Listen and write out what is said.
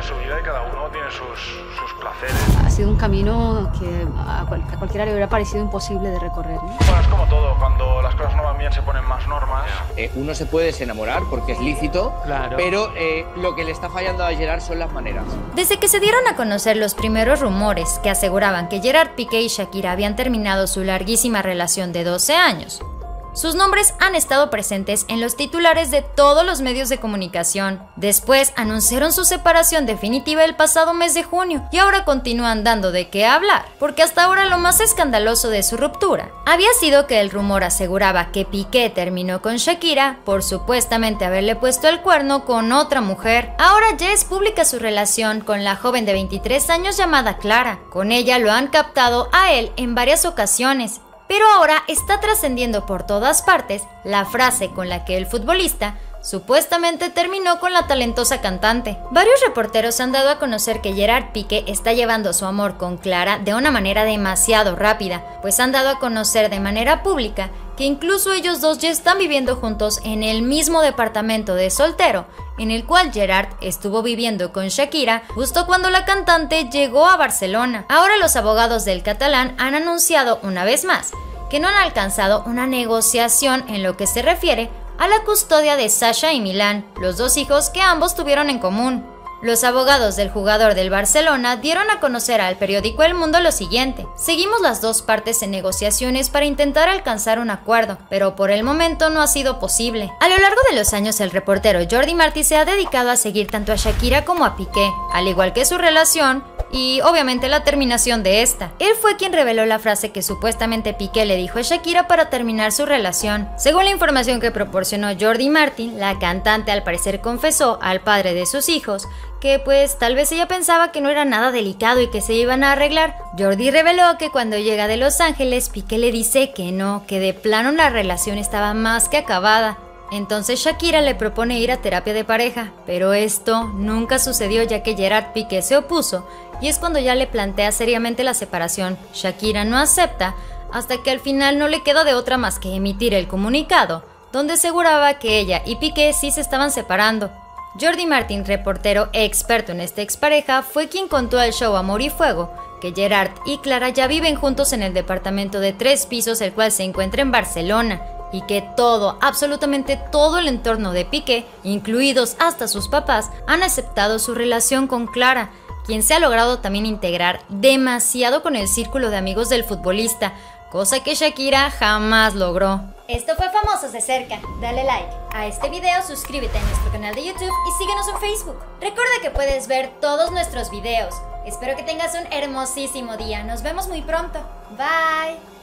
su vida y cada uno tiene sus placeres. Ha sido un camino que a cualquiera le hubiera parecido imposible de recorrer, ¿no? Bueno, es como todo, cuando las cosas no van bien se ponen más normas. Uno se puede desenamorar porque es lícito, claro, pero lo que le está fallando a Gerard son las maneras. Desde que se dieron a conocer los primeros rumores que aseguraban que Gerard Piqué y Shakira habían terminado su larguísima relación de 12 años, sus nombres han estado presentes en los titulares de todos los medios de comunicación. Después anunciaron su separación definitiva el pasado mes de junio y ahora continúan dando de qué hablar, porque hasta ahora lo más escandaloso de su ruptura había sido que el rumor aseguraba que Piqué terminó con Shakira por supuestamente haberle puesto el cuerno con otra mujer. Ahora ya es pública su relación con la joven de 23 años llamada Clara. Con ella lo han captado a él en varias ocasiones. Pero ahora está trascendiendo por todas partes la frase con la que el futbolista supuestamente terminó con la talentosa cantante. Varios reporteros han dado a conocer que Gerard Piqué está llevando su amor con Clara de una manera demasiado rápida, pues han dado a conocer de manera pública que incluso ellos dos ya están viviendo juntos en el mismo departamento de soltero, en el cual Gerard estuvo viviendo con Shakira justo cuando la cantante llegó a Barcelona. Ahora los abogados del catalán han anunciado una vez más que no han alcanzado una negociación en lo que se refiere a la custodia de Sasha y Milán, los dos hijos que ambos tuvieron en común. Los abogados del jugador del Barcelona dieron a conocer al periódico El Mundo lo siguiente: seguimos las dos partes en negociaciones para intentar alcanzar un acuerdo, pero por el momento no ha sido posible. A lo largo de los años el reportero Jordi Martí se ha dedicado a seguir tanto a Shakira como a Piqué, al igual que su relación y obviamente la terminación de esta. Él fue quien reveló la frase que supuestamente Piqué le dijo a Shakira para terminar su relación. Según la información que proporcionó Jordi Martin, la cantante al parecer confesó al padre de sus hijos que pues tal vez ella pensaba que no era nada delicado y que se iban a arreglar. Jordi reveló que cuando llega de Los Ángeles, Piqué le dice que no, que de plano la relación estaba más que acabada. Entonces Shakira le propone ir a terapia de pareja, pero esto nunca sucedió ya que Gerard Piqué se opuso y es cuando ya le plantea seriamente la separación. Shakira no acepta hasta que al final no le queda de otra más que emitir el comunicado, donde aseguraba que ella y Piqué sí se estaban separando. Jordi Martin, reportero e experto en esta expareja, fue quien contó al show Amor y Fuego que Gerard y Clara ya viven juntos en el departamento de 3 pisos, el cual se encuentra en Barcelona, y que todo, absolutamente todo el entorno de Piqué, incluidos hasta sus papás, han aceptado su relación con Clara, quien se ha logrado también integrar demasiado con el círculo de amigos del futbolista, cosa que Shakira jamás logró. Esto fue Famosos de Cerca. Dale like a este video, suscríbete a nuestro canal de YouTube y síguenos en Facebook. Recuerda que puedes ver todos nuestros videos. Espero que tengas un hermosísimo día. Nos vemos muy pronto. Bye.